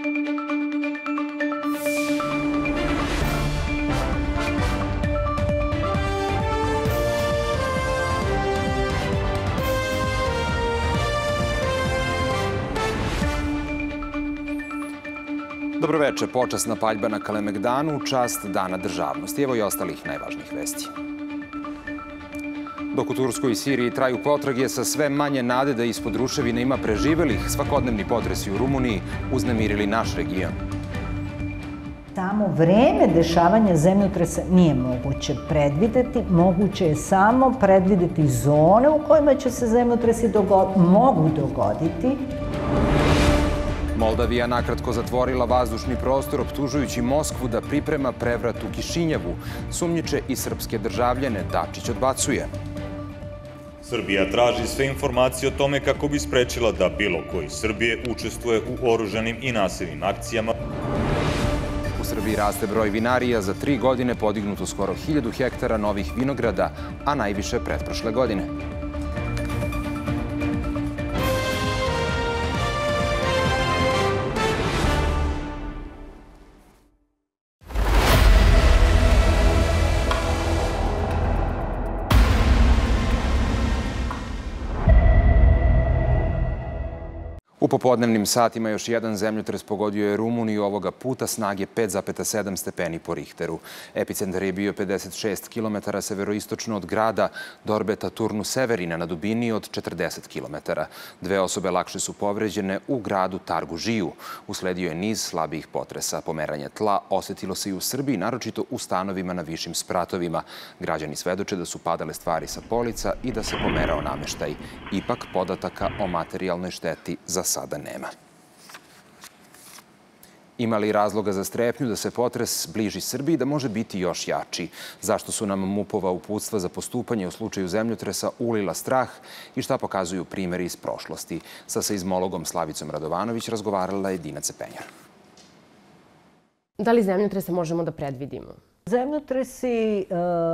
Dobroveče, počasna paljba na Kalemegdanu, čast Dana državnosti. Evo i ostalih najvažnijih vesti. Dok u Turskoj i Siriji traju potrage sa sve manje nade da ispod ruševina ima preživelih, svakodnevni potresi u Rumuniji uznemirili naš region. Samo vreme dešavanja zemljotresa nije moguće predvideti. Moguće je samo predvideti zone u kojima će se zemljotresi mogu dogoditi. Moldavija nakratko zatvorila vazdušni prostor optužujući Moskvu da priprema prevrat u Kišinjevu. Sumnjiče i srpske državljane Dačić odbacuje. Srbija traži sve informacije o tome kako bi sprečila da bilo koji Srbije učestvuje u oružanim i nasilnim akcijama. U Srbiji raste broj vinarija, za 3 godine podignuto skoro 1000 hektara novih vinograda, a najviše pretprošle godine. U popodnevnim satima još jedan zemljotres pogodio je Rumuniju, ovoga puta snage 5,7 stepeni po Richteru. Epicentar je bio 56 km severoistočno od grada Dorbeta Turnu Severina na dubini od 40 km. 2 osobe lakše su povređene u gradu Targu Žiju. Usledio je niz slabijih potresa. Pomeranje tla osetilo se i u Srbiji, naročito u stanovima na višim spratovima. Građani svedoče da su padale stvari sa polica i da se pomerao nameštaj. Ipak podataka o materijalnoj šteti za sada nema. Ima li razloga za strepnju da se potres bliži Srbiji, da može biti još jači? Zašto su nam MUP-ova uputstva za postupanje u slučaju zemljotresa ulila strah i šta pokazuju primjeri iz prošlosti? Sa seizmologom Slavicom Radovanović razgovarala je Dina Cepenjar. Da li zemljotrese možemo da predvidimo? Zemljotresi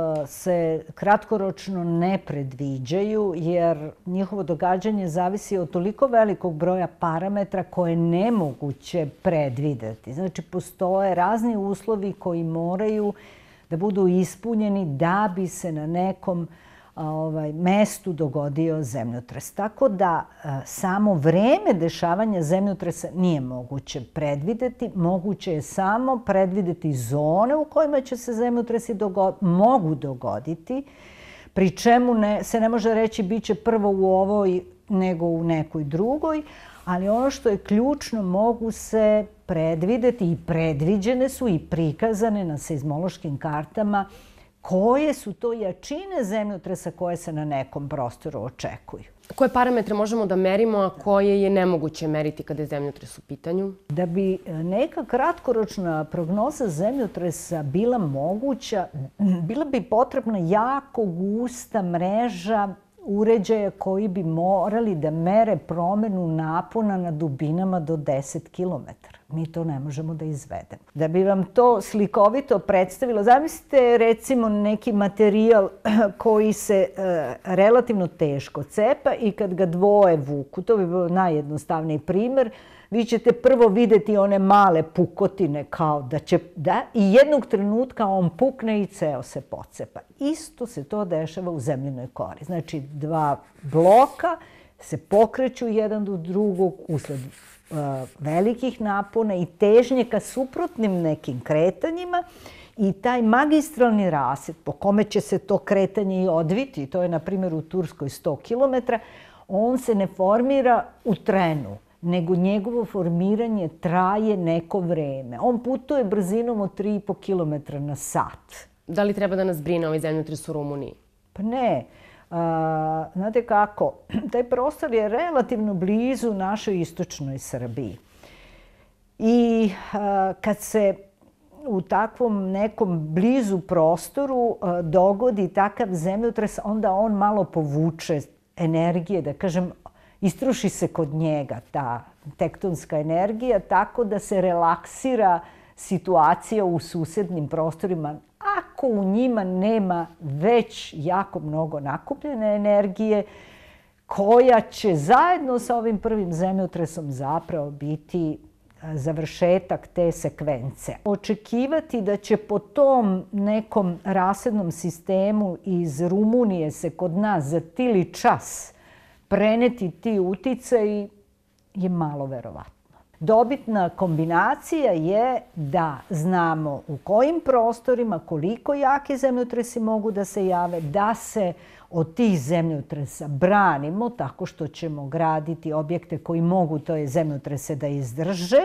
se kratkoročno ne predviđaju jer njihovo događanje zavisi od toliko velikog broja parametra koje je nemoguće predvideti. Znači, postoje razni uslovi koji moraju da budu ispunjeni da bi se na nekom mestu dogodio zemljotres. Tako da samo vreme dešavanja zemljotresa nije moguće predvideti. Moguće je samo predvideti zone u kojima će se zemljotresi mogu dogoditi, pri čemu se ne može reći bit će prvo u ovoj nego u nekoj drugoj, ali ono što je ključno, mogu se predvideti i predviđene su i prikazane na seizmološkim kartama koje su to jačine zemljotresa koje se na nekom prostoru očekuju. Koje parametre možemo da merimo, a koje je nemoguće meriti kada je zemljotres u pitanju? Da bi neka kratkoročna prognoza zemljotresa bila moguća, bila bi potrebna jako gusta mreža uređaja koji bi morali da mere promenu napona na dubinama do 10 km. Mi to ne možemo da izvedemo. Da bi vam to slikovito predstavilo, zamislite recimo neki materijal koji se relativno teško cepa i kad ga dvoje vuku, to bi bio najjednostavniji primer, vi ćete prvo videti one male pukotine kao da i jednog trenutka on pukne i ceo se pocepa. Isto se to dešava u zemljinoj kori. Znači, 2 bloka se pokreću jedan do drugog usled velikih napona i težnje ka suprotnim nekim kretanjima i taj magistralni rasjed po kome će se to kretanje i odviti, to je na primjer u Turskoj 100 km, on se ne formira u trenu, nego njegovo formiranje traje neko vreme. On putuje brzinom od 3,5 km na sat. Da li treba da nas brine ovaj zemljotres u Rumuniji? Pa ne. Znate kako, taj prostor je relativno blizu našoj istočnoj Srbiji. I kad se u takvom nekom blizu prostoru dogodi takav zemljotres, onda on malo povuče energije, da kažem, istruši se kod njega ta tektonska energija, tako da se relaksira situacija u susednim prostorima. Ako u njima nema već jako mnogo nakupljene energije, koja će zajedno sa ovim prvim zemljotresom zapravo biti završetak te sekvence. Očekivati da će po tom nekom rasadnom sistemu iz Rumunije se kod nas za tili čas preneti ti uticaji je malo verovatno. Dobitna kombinacija je da znamo u kojim prostorima, koliko jaki zemljotresi mogu da se jave, da se od tih zemljotresa branimo tako što ćemo graditi objekte koji mogu te zemljotrese da izdrže,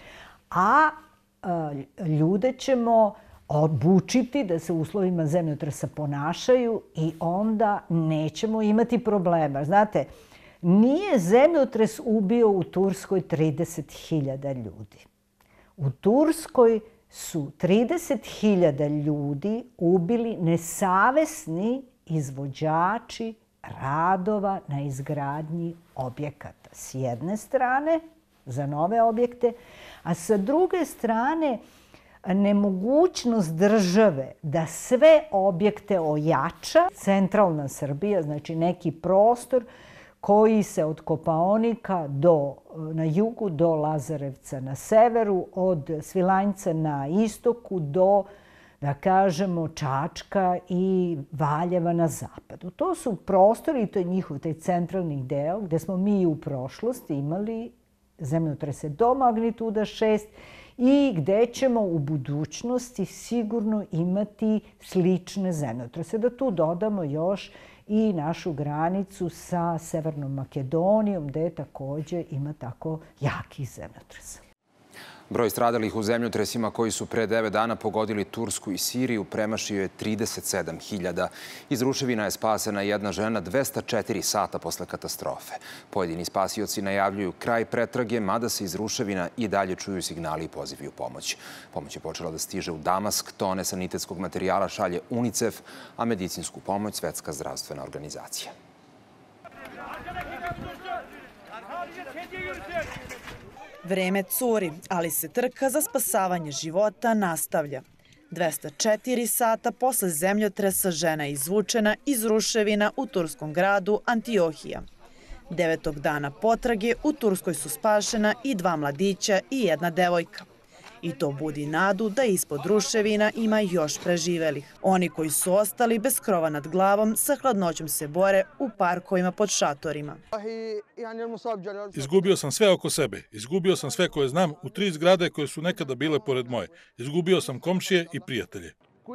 a ljude ćemo obučiti da se u uslovima zemljotresa ponašaju i onda nećemo imati problema. Znate, nije zemljotres ubio u Turskoj 30.000 ljudi. U Turskoj su 30.000 ljudi ubili nesavesni izvođači radova na izgradnji objekata. S jedne strane, za nove objekte, a sa druge strane, nemogućnost države da sve objekte ojača. Centralna Srbija, znači neki prostor koji se od Kopaonika na jugu do Lazarevca na severu, od Svilajnca na istoku do, da kažemo, Čačka i Valjeva na zapadu. To su prostori, i to je njihov taj centralni deo, gde smo mi u prošlosti imali zemljotrese do magnituda 6 i gde ćemo u budućnosti sigurno imati slične zemljotrese. Da tu dodamo još i našu granicu sa Severnom Makedonijom, gde takođe ima tako jakih zemljotresa. Broj stradalih u zemljotresima koji su pre 9 dana pogodili Tursku i Siriju premašio je 37.000. Iz ruševina je spasena jedna žena 204 sata posle katastrofe. Pojedini spasioci najavljuju kraj pretrage, mada se iz ruševina i dalje čuju signali i pozivi u pomoć. Pomoć je počela da stiže u Damask, tone sanitetskog materijala šalje UNICEF, a medicinsku pomoć Svetska zdravstvena organizacija. Vreme curi, ali se trka za spasavanje života nastavlja. 204 sata posle zemljotresa žena je izvučena iz ruševina u turskom gradu Antiohija. 9. dana potrage u Turskoj su spašena i 2 mladića i 1 devojka. I to budi nadu da ispod ruševina ima još preživelih. Oni koji su ostali bez krova nad glavom sa hladnoćom se bore u parkovima pod šatorima. Izgubio sam sve oko sebe. Izgubio sam sve koje znam u 3 zgrade koje su nekada bile pored moje. Izgubio sam komšije i prijatelje.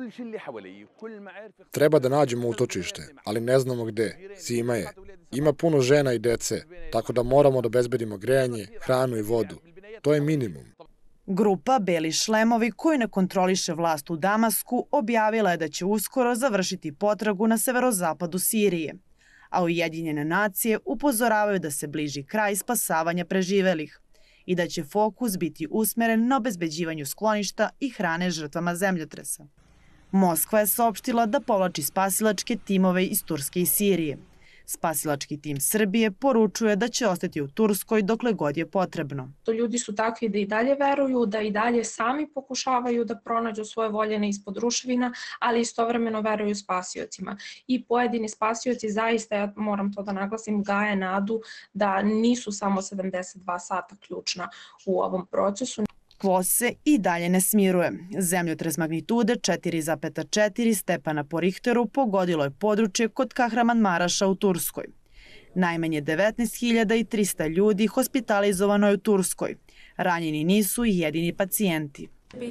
Treba da nađemo utočište, ali ne znamo gde. Zima je. Ima puno žena i dece, tako da moramo da obezbedimo grejanje, hranu i vodu. To je minimum. Grupa Beli šlemovi, koju ne kontroliše vlast u Damasku, objavila je da će uskoro završiti potragu na severozapadu Sirije. A Ujedinjene nacije upozoravaju da se bliži kraj spasavanja preživelih i da će fokus biti usmeren na obezbeđivanju skloništa i hrane žrtvama zemljotresa. Moskva je saopštila da povlači spasilačke timove iz Turske i Sirije. Spasilački tim Srbije poručuje da će ostati u Turskoj dokle god je potrebno. Ljudi su takvi da i dalje veruju, da i dalje sami pokušavaju da pronađu svoje voljene ispod ruševina, ali istovremeno veruju spasiocima. I pojedini spasioci zaista, ja moram to da naglasim, gaje nadu da nisu samo 72 sata ključna u ovom procesu. Kvoz se i dalje ne smiruje. Zemljotres magnitude 4,4 stepana po Richteru pogodilo je područje kod Kahramanmaraša u Turskoj. Najmanje 19.300 ljudi hospitalizovano je u Turskoj. Ranjeni nisu i jedini pacijenti.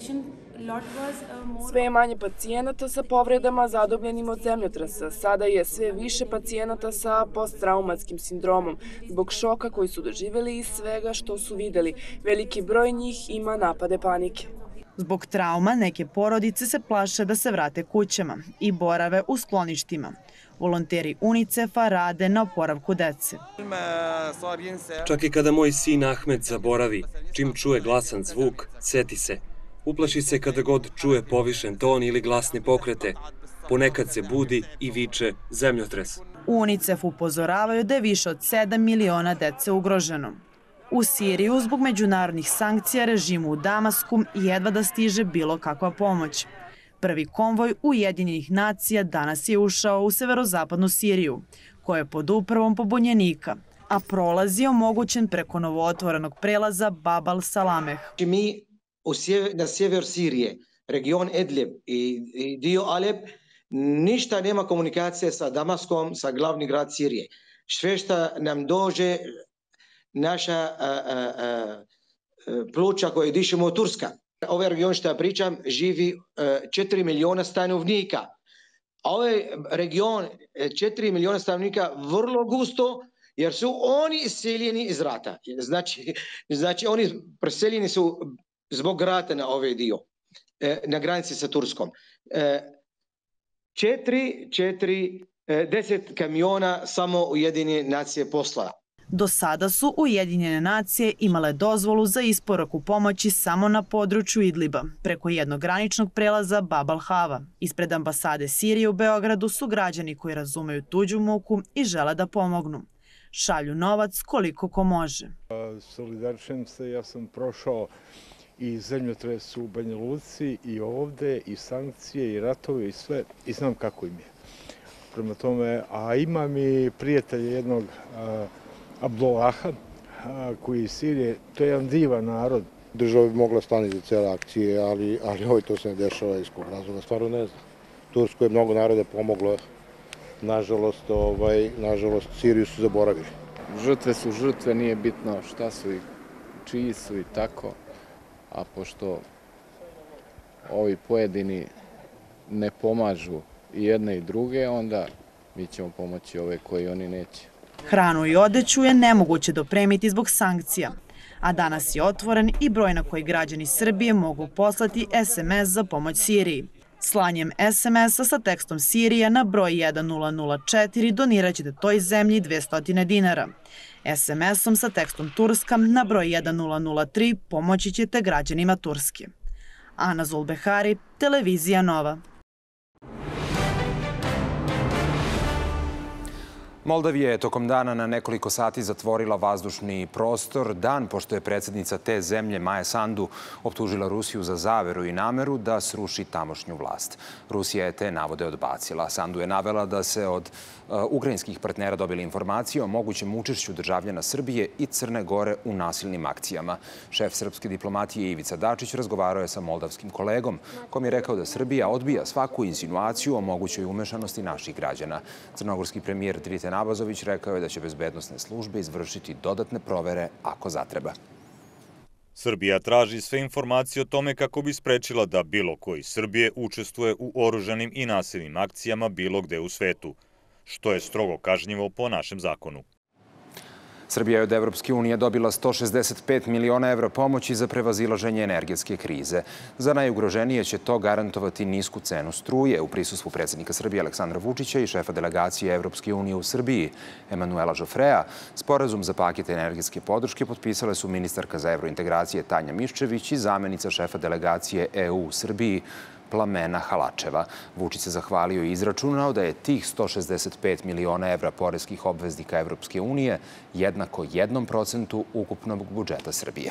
Sve je manje pacijenata sa povredama zadobljenim od zemljotresa. Sada je sve više pacijenata sa posttraumatskim sindromom zbog šoka koji su doživjeli i svega što su videli. Veliki broj njih ima napade panike. Zbog trauma neke porodice se plaše da se vrate kućama i borave u skloništima. Volonteri UNICEF-a rade na oporavku dece. Čak i kada moj sin Ahmed zaboravi, čim čuje glasan zvuk, seti se. Uplaši se kada god čuje povišen ton ili glasne pokrete. Ponekad se budi i viče zemljotres. U UNICEF upozoravaju da je više od 7 miliona dece ugroženo. U Siriju zbog međunarodnih sankcija režimu u Damasku jedva da stiže bilo kakva pomoć. Prvi konvoj Ujedinjenih nacija danas je ušao u severozapadnu Siriju, koja je pod upravom pobunjenika, a prolaz je omogućen preko novootvorenog prelaza Bab al-Salameh. Mi na sjever Sirije, region Idlib i dio Alep, ništa nema komunikacije sa Damaskom, sa glavni grad Sirije. Sve što nam dođe, naša ploča koju dišemo od Turska. Ovaj region što ja pričam živi 4 miliona stanovnika. A ovaj region 4 miliona stanovnika vrlo gusto, jer su oni iseljeni iz rata. Znači oni preseljeni su zbog rata na ovaj dio, na granici sa Turskom. 10 kamiona samo Ujedinjene nacije poslala. Do sada su Ujedinjene nacije imale dozvolu za isporuku pomoći samo na području Idliba, preko jednog graničnog prelaza Bab al-Hava. Ispred ambasade Sirije u Beogradu su građani koji razumeju tuđu muku i žele da pomognu. Šalju novac koliko ko može. Solidarišem se, ja sam prošao i zemljotres u Banja Luci i ovde, i sankcije, i ratove, i sve, i znam kako im je. Prema tome, a imam i prijatelja jednog Abdullaha, koji je iz Sirije, to je jedan divan narod. Država bi mogla stani za cele akcije, ali ovo to se ne dešava iz kog razloga, stvarno ne znam. Tursko je mnogo naroda pomoglo, nažalost Siriju su zaboravili. Žrtve su žrtve, nije bitno šta su i čiji su i tako, a pošto ovi pojedini ne pomažu i jedne i druge, onda mi ćemo pomoći ove koji oni neće. Hranu i odeću je nemoguće dopremiti zbog sankcija, a danas je otvoren i broj na koji građani Srbije mogu poslati SMS za pomoć Siriji. Slanjem SMS-a sa tekstom Sirija na broj 1004 donirat ćete toj zemlji 200 dinara. SMS-om sa tekstom Turska na broj 1003 pomoći ćete građanima Turske. Ana Zulbehari, Televizija Nova. Moldavija je tokom dana na nekoliko sati zatvorila vazdušni prostor, dan pošto je predsjednica te zemlje Maja Sandu optužila Rusiju za zaveru i nameru da sruši tamošnju vlast. Rusija je te navode odbacila. Sandu je navela da se od ukrajinskih partnera dobili informacije o mogućem učešću državljana Srbije i Crne Gore u nasilnim akcijama. Šef srpske diplomatije Ivica Dačić razgovarao je sa moldavskim kolegom, kom je rekao da Srbija odbija svaku insinuaciju o mogućoj umešanosti naših građana. Crnogorski premijer Drite Nabazović rekao je da će bezbednosne službe izvršiti dodatne provere ako zatreba. Srbija traži sve informacije o tome kako bi sprečila da bilo ko iz Srbije učestvuje u oružanim i nasilnim akcijama bilo gde u svetu, što je strogo kažnjivo po našem zakonu. Srbija je od Evropske unije dobila 165 miliona evra pomoći za prevazilaženje energetske krize. Za najugroženije će to garantovati nisku cenu struje. U prisustvu predsjednika Srbije Aleksandra Vučića i šefa delegacije Evropske unije u Srbiji Emanuela Žofrea, sporazum za paket energetske podrške potpisale su ministarka za evrointegracije Tanja Miščević i zamenica šefa delegacije EU u Srbiji Plamena Halačeva. Vučić se zahvalio i izračunao da je tih 165 miliona evra poreskih obveznika Evropske unije jednako 1% ukupnog budžeta Srbije.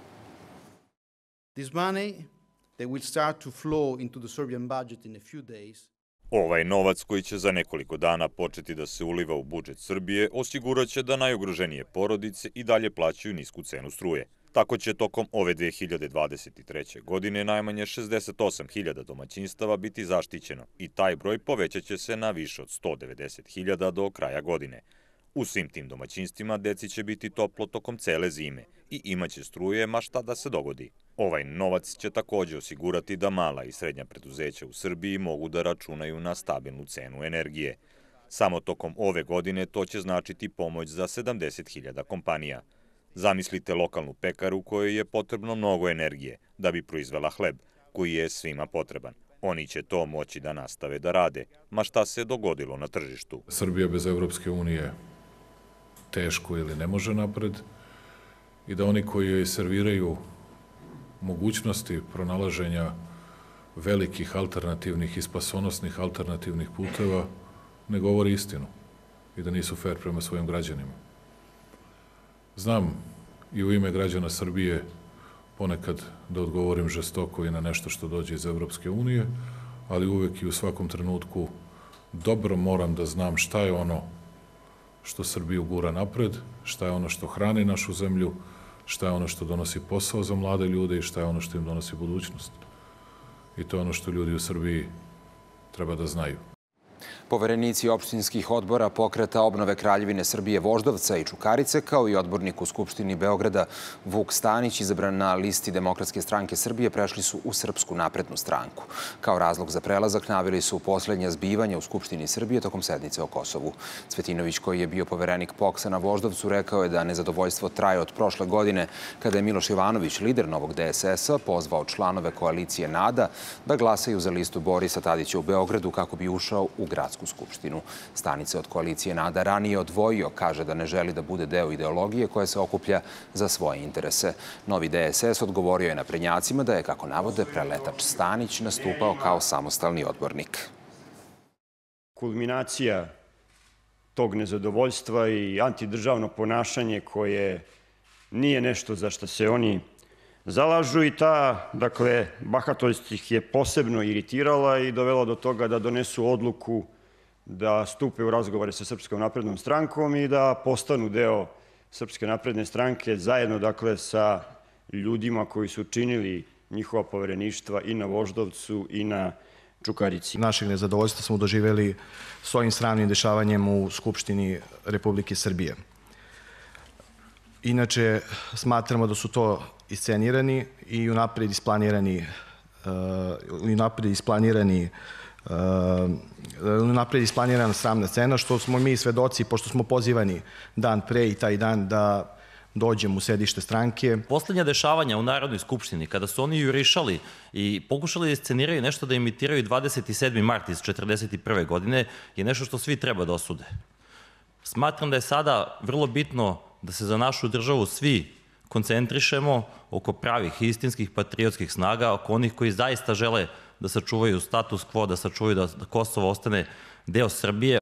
Ovaj novac koji će za nekoliko dana početi da se uliva u budžet Srbije osiguraće da najugroženije porodice i dalje plaćaju nisku cenu struje. Tako će tokom ove 2023. godine najmanje 68.000 domaćinstava biti zaštićeno i taj broj povećat će se na više od 190.000 do kraja godine. U svim tim domaćinstvima deci će biti toplo tokom cele zime i imaće struje ma šta da se dogodi. Ovaj novac će takođe osigurati da mala i srednja preduzeća u Srbiji mogu da računaju na stabilnu cenu energije. Samo tokom ove godine to će značiti pomoć za 70.000 kompanija. Zamislite lokalnu pekaru kojoj je potrebno mnogo energije da bi proizvela hleb, koji je svima potreban. Oni će to moći da nastave da rade, ma šta se dogodilo na tržištu. Srbija bez Evropske unije teško ili ne može napred i da oni koji joj serviraju mogućnosti pronalaženja velikih alternativnih i spasonosnih alternativnih puteva ne govori istinu i da nisu fair prema svojim građanima. Znam i u ime građana Srbije ponekad da odgovorim žestoko i na nešto što dođe iz Evropske unije, ali uvek i u svakom trenutku dobro moram da znam šta je ono što Srbiju gura napred, šta je ono što hrani našu zemlju, šta je ono što donosi posao za mlade ljude i šta je ono što im donosi budućnost. I to je ono što ljudi u Srbiji treba da znaju. Poverenici opštinskih odbora Pokreta obnove Kraljevine Srbije Voždovca i Čukarice, kao i odbornik u Skupštini Beograda Vuk Stanić, izabran na listi Demokratske stranke Srbije, prešli su u Srpsku naprednu stranku. Kao razlog za prelazak naveli su poslednja zbivanja u Skupštini Srbije tokom sednice o Kosovu. Cvetinović, koji je bio poverenik POKS-a na Voždovcu, rekao je da nezadovoljstvo traje od prošle godine, kada je Miloš Ivanović, lider novog DSS-a, pozvao članove koalicije NADA da glasaju za listu Borisa Tadića u Beogradu kako bi ušao u gradsku skupštinu. Stanić se od koalicije NADA ranije odvojio, kaže da ne želi da bude deo ideologije koja se okuplja za svoje interese. Novi DSS odgovorio je naprednjacima da je, kako navode, preletač Stanić nastupao kao samostalni odbornik. Kulminacija tog nezadovoljstva i antidržavno ponašanje koje nije nešto za što se oni zalažu i ta, bahatost ih je posebno iritirala i dovela do toga da donesu odluku da stupe u razgovore sa Srpskom naprednom strankom i da postanu deo Srpske napredne stranke zajedno, sa ljudima koji su činili njihova povereništva i na Voždovcu i na Čukarici. Našeg nezadovoljstva smo doživeli s ovim sramnim dešavanjem u Skupštini Republike Srbije. Inače, smatramo da su to iscenirani i unapred isplanirana sramna scena, što smo mi svedoci, pošto smo pozivani dan pre i taj dan da dođemo u sedište stranke. Poslednja dešavanja u Narodnoj skupštini, kada su oni jurišali i pokušali da isceniraju nešto da imitiraju 27. mart iz 1941. godine, je nešto što svi treba da osude. Smatram da je sada vrlo bitno da se za našu državu svi koncentrišemo oko pravih, istinskih, patriotskih snaga, oko onih koji zaista žele da sačuvaju status quo, da sačuvaju da Kosovo ostane deo Srbije.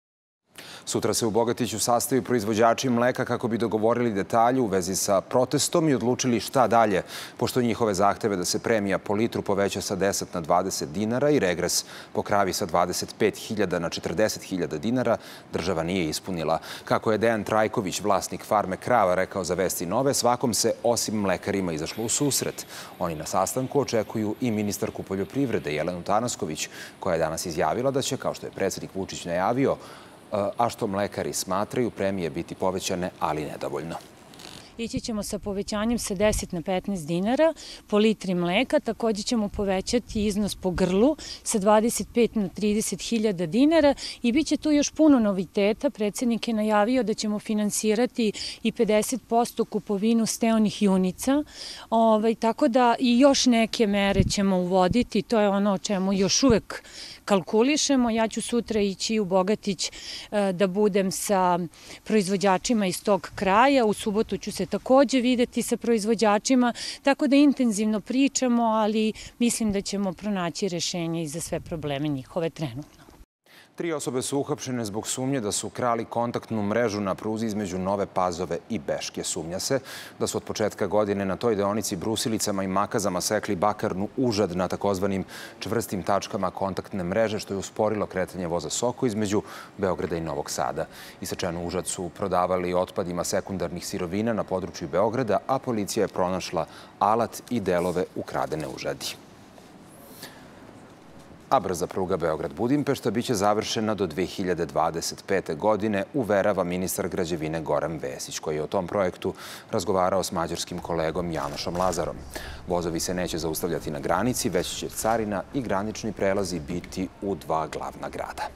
Sutra se u Bogatiću sastaju proizvođači mleka kako bi dogovorili detalje u vezi sa protestom i odlučili šta dalje, pošto njihove zahteve da se premija po litru poveća sa 10 na 20 dinara i regres po kravi sa 25.000 na 40.000 dinara država nije ispunila. Kako je Dejan Trajković, vlasnik farme krava, rekao za Vesti Nove, svakom se osim mlekarima izašlo u susret. Oni na sastanku očekuju i ministarku poljoprivrede Jelenu Tanasković, koja je danas izjavila da će, kao što je predsjednik Vučić najavio, a što mlekari smatraju, premije biti povećane, ali nedovoljno. Ići ćemo sa povećanjem sa 10 na 15 dinara po litri mleka. Također ćemo povećati iznos po grlu sa 25 na 30.000 dinara i bit će tu još puno noviteta. Predsjednik je najavio da ćemo finansirati i 50% kupovinu steonih junica. Tako da i još neke mere ćemo uvoditi. To je ono o čemu još uvek kalkulišemo. Ja ću sutra ići u Bogatić da budem sa proizvođačima iz tog kraja. U subotu ću se također videti sa proizvođačima, tako da intenzivno pričamo, ali mislim da ćemo pronaći rešenje i za sve probleme njihove trenutno. 3 osobe su uhapšene zbog sumnje da su krali kontaktnu mrežu na pruzi između Nove Pazove i Beške. Sumnja se da su od početka godine na toj deonici brusilicama i makazama sekli bakarnu užad na takozvanim čvrstim tačkama kontaktne mreže, što je usporilo kretanje voza Soko između Beograda i Novog Sada. Isečenu užad su prodavali otpadima sekundarnih sirovina na području Beograda, a policija je pronašla alat i delove ukradene užadi. A brza pruga Beograd-Budimpešta biće završena do 2025. godine, uverava ministar građevine Goran Vesić, koji je o tom projektu razgovarao s mađarskim kolegom Janošom Lazarom. Vozovi se neće zaustavljati na granici, već će carina i granični prelazi biti u 2 glavna grada.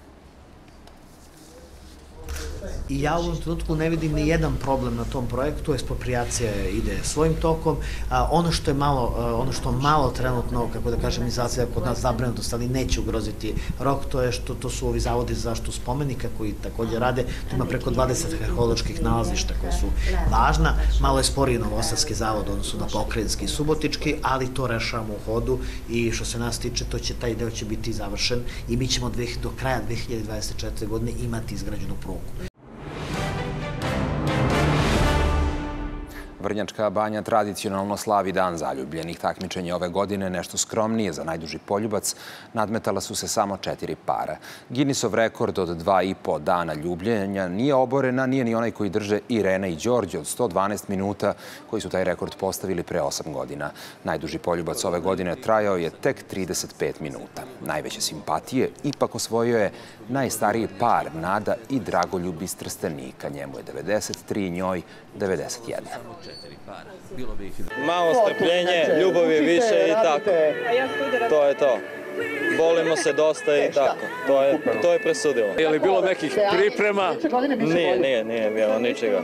I ja u ovom trenutku ne vidim ni jedan problem na tom projektu, eksproprijacija ide svojim tokom. Ono što malo trenutno, kako da kažem, izacija kod nas zabrinutost, ali neće ugroziti rok, to je što to su ovi zavodi za zaštitu spomenika koji također rade. Tu ima preko 20 arheoloških nalazišta koje su važna. Malo je sporiji Novosadski zavod, odnosno na Pokrajinski i Subotički, ali to rešavamo u hodu i što se nas tiče, taj deo će biti završen i mi ćemo do kraja 2024. godine imati izgrađenu prugu. Vrnjačka banja tradicionalno slavi Dan zaljubljenih. Takmičenje ove godine nešto skromnije za najduži poljubac. Nadmetala su se samo 4 para. Guinnessov rekord od 2,5 dana ljubljenja nije oborena, nije ni onaj koji drže Irena i Đorđe od 112 minuta, koji su taj rekord postavili pre 8 godina. Najduži poljubac ove godine trajao je tek 35 minuta. Najveće simpatije ipak osvojio je najstariji par, Nada i Dragoljub iz Trstenika. Njemu je 93, njoj 91. Malo strpljenje, ljubav je više i tako. To je to. Volimo se dosta i tako. To je presudilo. Je li bilo nekih priprema? Nije bilo ničega.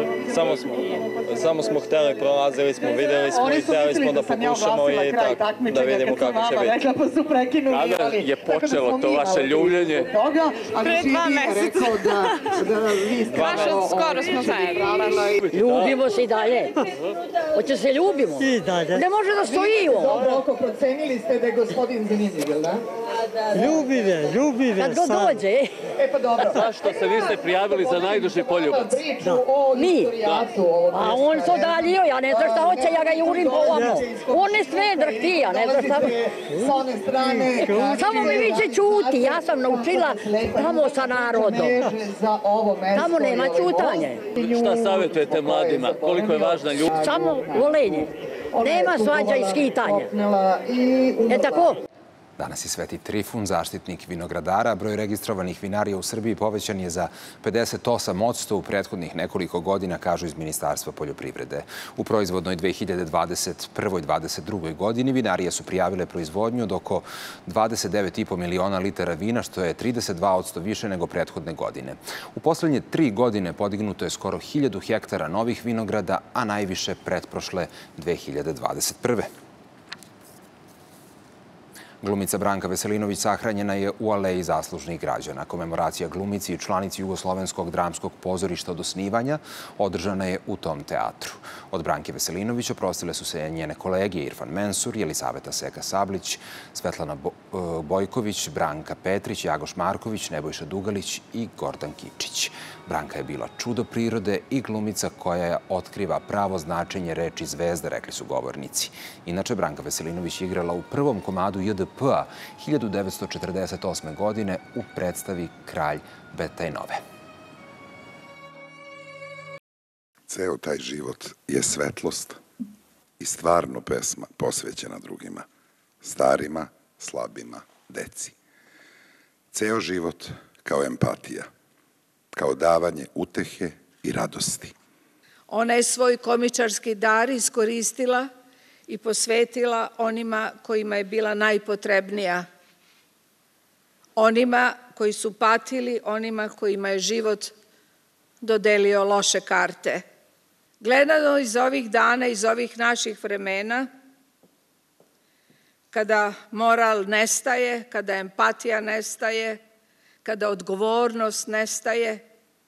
Samo smo htjeli, prolazili smo, vidjeli smo i htjeli smo da pokušamo i tako, da vidimo kako će biti. Kada je počelo to vaše ljubljenje? Pre 2 meseca. Baš skoro smo zajedno. Ljubimo se i dalje. Hoće se ljubimo. Ne može da stojimo. Dobro, oko procenili ste da je gospodin zanimljiv, jel da? Ljubi me. Kad go dođe. Pa dobro. Zašto se niste prijavili za najduži poljubac? Mi. A on se odaljio, ja ne znam šta hoće, ja ga jurim po ovamo. On ne sve drhti, ja ne znam šta. S one strane... Samo mi viće čuti, ja sam naučila tamo sa narodom. Tamo nema čutanje. Šta savjetujete mladima? Koliko je važna ljubav? Samo volenje. Nema svađa i skitanja. Je tako? Danas je Sveti Trifun, zaštitnik vinogradara. Broj registrovanih vinarija u Srbiji povećan je za 58% u prethodnih nekoliko godina, kažu iz Ministarstva poljoprivrede. U proizvodnoj 2021-2022. godini vinarije su prijavile proizvodnju od oko 29,5 miliona litara vina, što je 32% više nego prethodne godine. U poslednje 3 godine podignuto je skoro 1000 hektara novih vinograda, a najviše pretprošle 2021. Glumica Branka Veselinović sahranjena je u Aleji zaslužnih građana. Komemoracija glumici i članici Jugoslovenskog dramskog pozorišta od osnivanja održana je u tom teatru. Od Branke Veselinović oprostile su se njene kolege Irfan Mensur, Jelisaveta Seka-Sablić, Svetlana Bojković, Branka Petrić, Jagoš Marković, Nebojša Dugalić i Gordan Kičić. Branka je bila čudo prirode i glumica koja otkriva pravo značenje reči zvezda, rekli su govornici. Inače, Branka Veselinović igrala u prvom komadu JDP-a 1948. godine u predstavi Kralj Betajnove. Ceo taj život je svetlost i stvarno pesma posvećena drugima, starima, slabima, deci. Ceo život kao empatija, kao davanje utehe i radosti. Ona je svoj komičarski dar iskoristila i posvetila onima kojima je bila najpotrebnija. Onima koji su patili, onima kojima je život dodelio loše karte. Gledano iz ovih dana, iz ovih naših vremena, kada moral nestaje, kada empatija nestaje, kada odgovornost nestaje,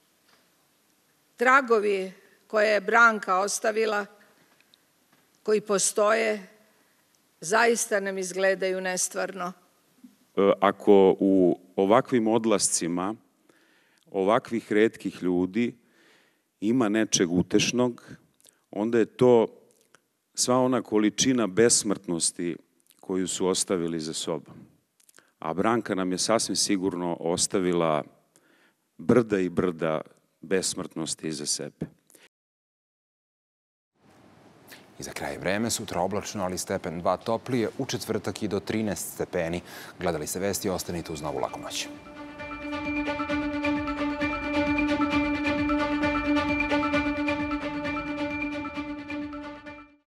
tragovi koje je Branka ostavila, koji postoje, zaista nam izgledaju nestvarno. Ako u ovakvim odlascima ovakvih retkih ljudi ima nečeg utešnog, onda je to sva ona količina besmrtnosti koju su ostavili za sobom. A Branka nam je sasvim sigurno ostavila brda i brda besmrtnosti iza sebe. I za kraj vreme, sutra oblačno, ali stepen 2 toplije, u četvrtak i do 13 stepeni. Gledali ste vesti, ostanite uz Novu laku noć.